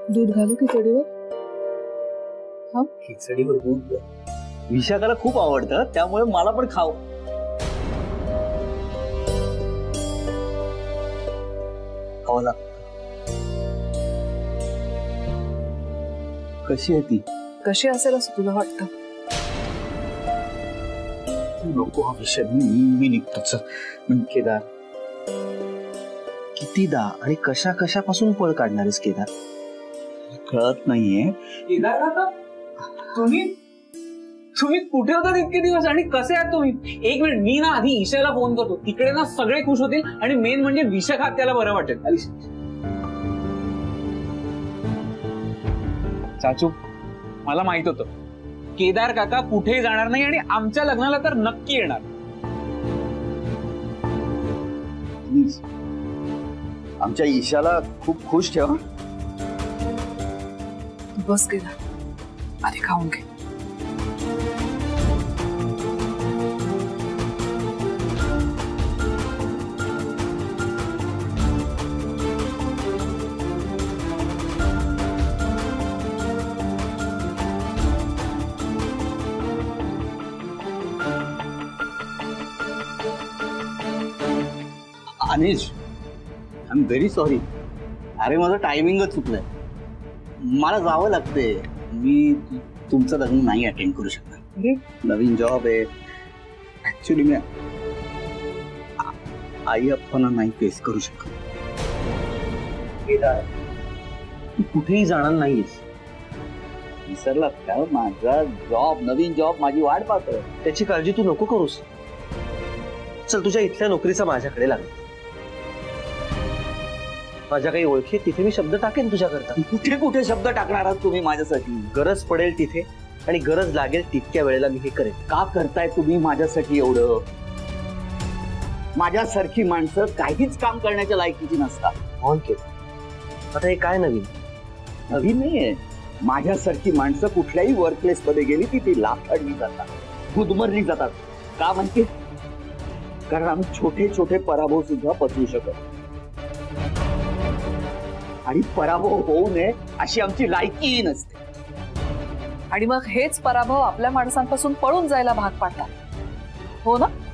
दूध घालू खिचडीवर? हा, खिचडीवर दूध विशाखाला खूप आवडतं, त्यामुळे मला पण खाऊ. खावाला कशी आहे ती? कशी असेल असं तुला वाटतं? नको हा विषय, मी निघतोच. केदार, कितीदा आणि कशा कशापासून पळ काढणारेस केदार? कळत नाहीये. केदार काका, तुम्ही कुठे होतात इतके दिवस आणि कसे आहात तुम्ही? एक मिनिट, मी ना आधी ईशाला फोन करतो. तिकडे ना सगळे खुश होतील आणि मेन म्हणजे विशाखा त्याला बरं वाटेल. चाचू, मला माहित होतं केदार काका कुठेही जाणार नाही आणि आमच्या लग्नाला तर नक्की येणार. प्लीज आमच्या ईशाला खूप खुश ठेवा. बस केदार, आधी खाऊन घे. Anish, I am very sorry. अरे माझं टायमिंगच चुकलंय, मला जावं लागतंय. मी तुमचं लग्न नाही अटेंड करू शकणार. नवीन जॉब आहे. ऍक्च्युली मी आई अप्पांना नाही फेस करू शकत. तू कुठेही जाणार नाहीस. विसरलात का? माझा जॉब, नवीन जॉब माझी वाट पाहतोय. त्याची काळजी तू नको करूस. चल, तुझ्या इथल्या नोकरीचा माझ्याकडे लागेल. माझ्या काही ओळखी तिथे मी शब्द टाकेन तुझ्याकरता. कुठे कुठे शब्द टाकणार आहात तुम्ही माझ्यासाठी? गरज पडेल तिथे आणि गरज लागेल तितक्या वेळेला मी हे करेन. का करताय तुम्ही माझ्यासाठी एवढं? माझ्यासारखी माणसं काहीच काम करण्याच्या लायकीची नसतात. आता हे काय नवीन? नवीन नाहीये. माझ्यासारखी माणसं कुठल्याही वर्क प्लेस मध्ये गेली की ती लाथाडली जातात, गुदमरली जातात. का म्हणते? कारण आम्ही छोटे छोटे पराभव सुद्धा पचवू शकतो आणि पराभव होऊ नये अशी आमची लायकीही नसते. आणि मग हेच पराभव आपल्या माणसांपासून पळून जायला भाग पाडतात, हो ना?